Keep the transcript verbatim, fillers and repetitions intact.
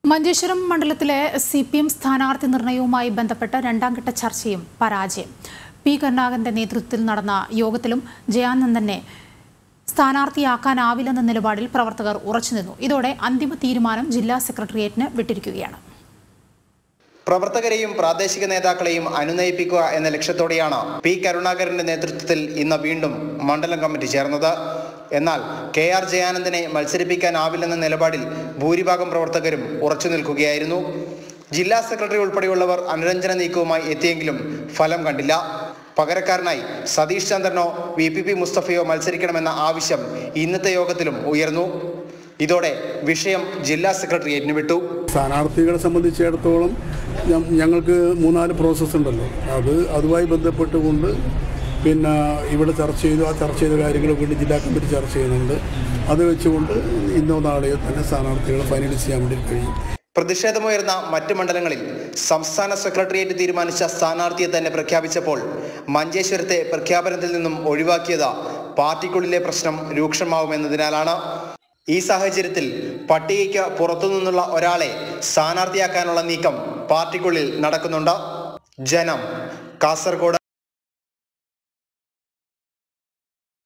മഞ്ചേശ്വരം മണ്ഡലത്തിലെ C P M സ്ഥാനാർത്ഥി നിർണയവുമായി ബന്ധപ്പെട്ട രണ്ടാംഘട്ട ചർച്ചയും പരാജയം. പി കരുണാകരന്റെ നേതൃത്വത്തിൽ നടന്ന യോഗത്തിലും ജയാനന്ദനെ സ്ഥാനാർത്ഥിയാക്കാനാവില്ലെന്ന നിലപാടിൽ പ്രവർത്തകർ ഉറച്ചുനിന്നു. ഇതോടെ അന്തിമ തീരുമാനം ജില്ലാ സെക്രട്ടേറിയറ്റിന് വിട്ടിരിക്കുകയാണ്. പ്രവർത്തകരെയും പ്രാദേശിക നേതാക്കളെയും അനുനയിപ്പിക്കുക എന്ന ലക്ഷ്യത്തോടെയാണ് പി കരുണാകരന്റെ നേതൃത്വത്തിൽ ഇന്ന് വീണ്ടും മണ്ഡലം കമ്മിറ്റി ചേർന്നത്. എന്നാൽ കെ ആർ ജയാനന്ദനെ മത്സരിപ്പിക്കാനാവില്ലെന്ന നിലപാടിൽ ഭൂരിഭാഗം പ്രവർത്തകരും ഉറച്ചു നിൽക്കുകയായിരുന്നു. ജില്ലാ സെക്രട്ടറി ഉൾപ്പെടെയുള്ളവർ അനുരഞ്ജന നീക്കവുമായി എത്തിയെങ്കിലും ഫലം കണ്ടില്ല. പകരക്കാരനായി സതീഷ് ചന്ദ്രനോ വി പി പി മുസ്തഫയോ മത്സരിക്കണമെന്ന ആവശ്യം ഇന്നത്തെ യോഗത്തിലും ഉയർന്നു. ഇതോടെ വിഷയം ജില്ലാ സെക്രട്ടേറിയറ്റിന് വിട്ടു. സ്ഥാനാർത്ഥികളെ സംബന്ധിച്ചിടത്തോളം ഞങ്ങൾക്ക് മൂന്നാല് പ്രോസസ്സ് ഉണ്ടല്ലോ. അത് അതുമായി ബന്ധപ്പെട്ടുകൊണ്ട് പിന്നെ ഇവിടെ ചർച്ച ചെയ്തു. ആ ചർച്ച ചെയ്ത കാര്യങ്ങൾ വീണ്ടും ജില്ലാ കമ്മിറ്റി ചർച്ച ചെയ്യുന്നുണ്ട്. അത് വെച്ചുകൊണ്ട് ഇന്നോ നാളെയോ തന്നെ സ്ഥാനാർത്ഥികളെ ഫൈനലൈസ് ചെയ്യാൻ വേണ്ടി കഴിയും. പ്രതിഷേധമുയർന്ന മറ്റ് മണ്ഡലങ്ങളിൽ സംസ്ഥാന സെക്രട്ടേറിയറ്റ് തീരുമാനിച്ച സ്ഥാനാർത്ഥിയെ തന്നെ പ്രഖ്യാപിച്ചപ്പോൾ മഞ്ചേശ്വരത്തെ പ്രഖ്യാപനത്തിൽ നിന്നും ഒഴിവാക്കിയത് പാർട്ടിക്കുള്ളിലെ പ്രശ്നം രൂക്ഷമാവുമെന്നതിനാലാണ്. ഈ സാഹചര്യത്തിൽ പട്ടികയ്ക്ക് പുറത്തുനിന്നുള്ള ഒരാളെ സ്ഥാനാർത്ഥിയാക്കാനുള്ള നീക്കം പാർട്ടിക്കുള്ളിൽ നടക്കുന്നുണ്ട്. ജനം, കാസർഗോഡ്.